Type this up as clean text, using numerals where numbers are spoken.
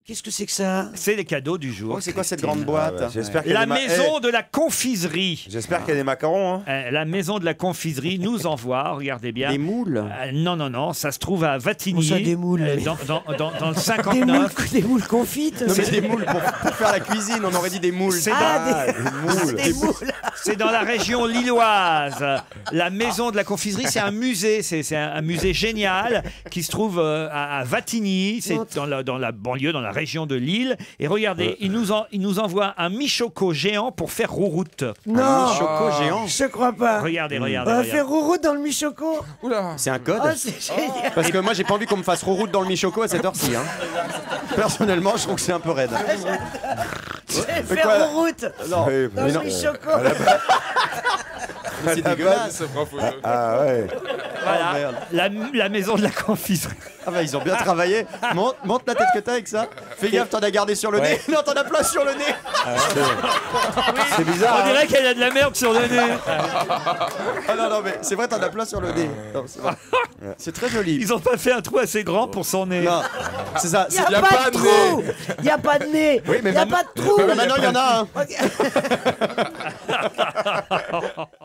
Qu'est-ce que c'est que ça? C'est les cadeaux du jour. Oh, c'est quoi cette Christine. grande boîte? J'espère qu'il y a La des ma- maison de la confiserie. J'espère qu'il y a des macarons. Hein. La maison de la confiserie nous envoie, regardez bien. Des moules. Non, non, non, ça se trouve à Vatigny. Où ça, des moules, mais Dans le Des 59. des moules confites. Non, mais des moules pour faire la cuisine, on aurait dit des moules. C'est des moules. C'est dans la région lilloise. La maison de la confiserie, c'est un musée. C'est un musée génial qui se trouve à Vatigny. C'est dans la banlieue, dans la région de Lille. Et regardez, il nous envoie un michoco géant pour faire rouroute. Non, Choco géant. je crois pas. Regardez, On regardez. va regardez. faire rouroute dans le michoco. C'est un code. Oh, c'est génial. Parce que moi j'ai pas envie qu'on me fasse rouroute dans le michoco à cette heure-ci. Hein. Personnellement, je trouve que c'est un peu raide. Faire quoi rouroute Non, Oui, dans mais le non. michoco. C'est dégueulasse. Ah ouais. Voilà, la maison de la confiserie. Ah bah ils ont bien travaillé. Monte la tête que t'as avec ça. Fais gaffe, t'en as gardé sur le nez. Non, t'en as plein sur le nez. C'est bizarre. On dirait qu'elle a de la merde sur le nez. Ah non, non, mais c'est vrai, t'en as plein sur le nez. Non, c'est vrai. C'est très joli. Ils ont pas fait un trou assez grand pour son nez. Non, c'est ça. Il n'y a pas de trou. Il n'y a pas de nez. Oui, mais Il n'y a maintenant- pas de trou. Mais maintenant, il y en a un. Ok.